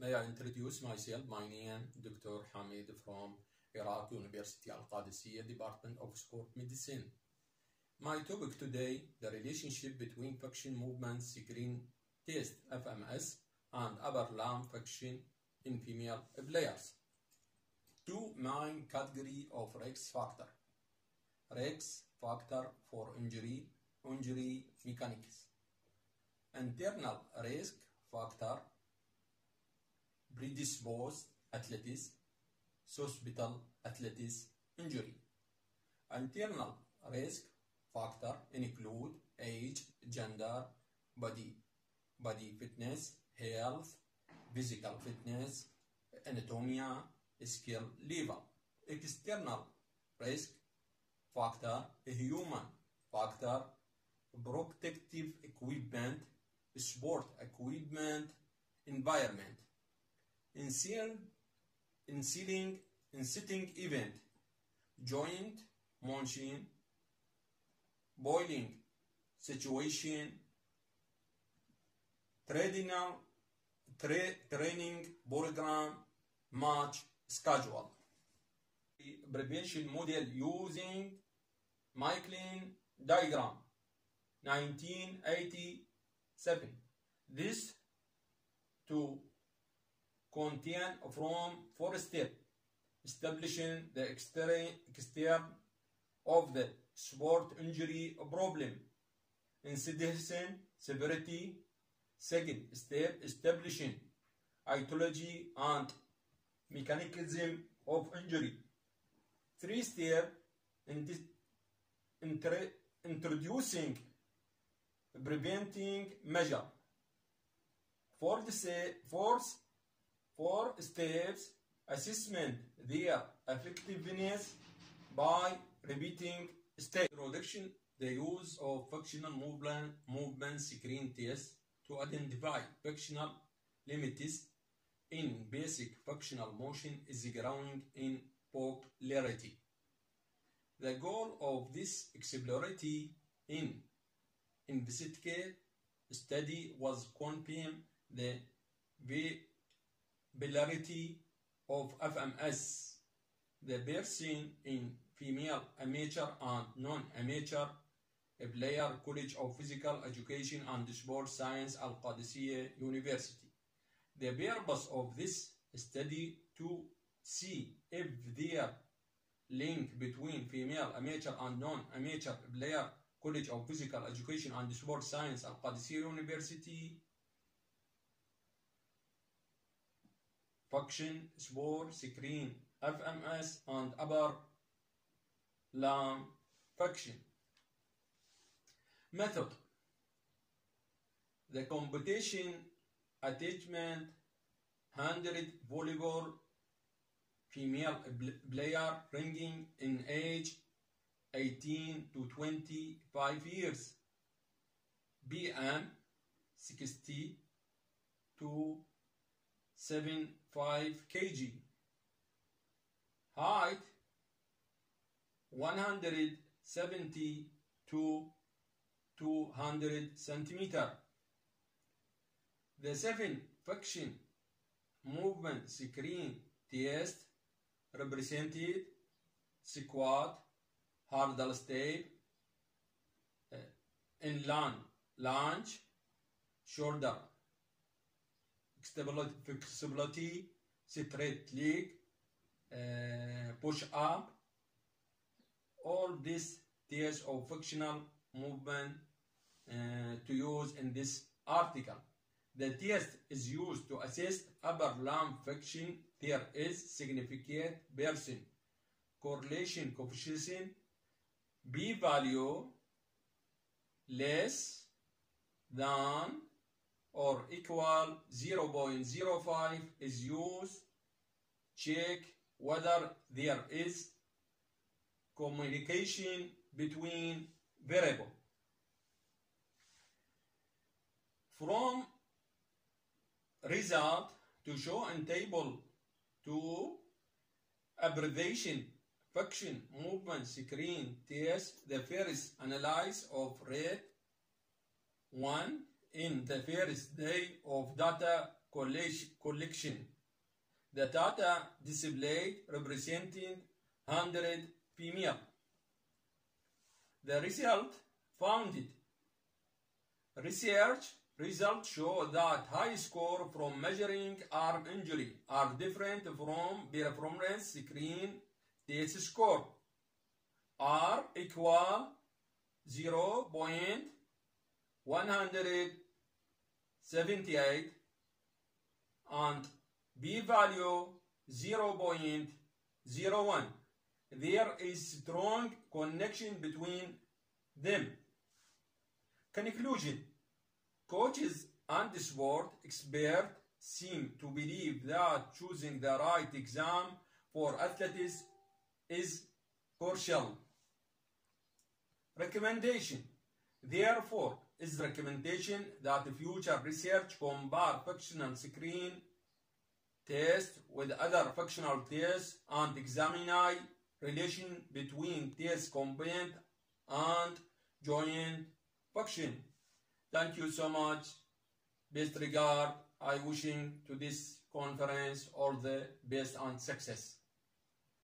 May I introduce myself? My name is Dr. Hamid from Iraq University Al-Qadisiyah, Department of Sport Medicine. My topic today, the relationship between function movement screen test FMS and upper limb function in female players. Two main categories of risk factor. Risk factor for injury mechanics. Internal risk factor, predisposed athletes, hospital athletes injury. Internal risk factor include age, gender, body fitness, health, physical fitness, anatomy, skill level. External risk factor, human factor, protective equipment, sport equipment, environment. In sitting event, joint motion, boiling situation, training program, match schedule. Prevention model using Michelin diagram 1987. This to contain from 4 steps: establishing the extent of the sport injury problem, incidence, severity. Second step, establishing etiology and mechanism of injury. 3 steps, introducing preventing measure. 4 steps, assessment their effectiveness by repeating steps. Introduction, the use of functional movement screen test to identify functional limits in basic functional motion is growing in popularity. The goal of this exploratory investigative study was confirm the viability of FMS, the person in female amateur and non-amateur player, College of Physical Education and Sport Science, Al-Qadisiyah University. The purpose of this study to see if there link between female amateur and non-amateur player, College of Physical Education and Sport Science, Al-Qadisiyah University. Function sport screen FMS and upper limb function. Method: the competition attachment 100 volleyball female player ranging in age 18 to 25 years, BM 60 to 75 kg, height 170 to 200 centimeter. The 7 function movement screen test represented squat, hurdle step, inline lunge, shoulder flexibility, straight leg, push up. All these tests of functional movement to use in this article. The test is used to assess upper limb function. There is significant percent correlation coefficient p-value less than or equal 0.05 is used. Check whether there is communication between variables. From result to show in table 2, abbreviation function movement screen test. The first analysis of rate 1 in the first day of data collection. The data displayed representing 100 female. The result founded. Research results show that high score from measuring arm injury are different from performance screen test score. R equal 0.178 and B value 0.01. There is strong connection between them. Conclusion: coaches and sport experts seem to believe that choosing the right exam for athletes is crucial. Recommendation: therefore, is recommendation that future research compare functional screen test with other functional tests and examine relation between test component and joint function. Thank you so much. Best regard. I wishing to this conference all the best and success.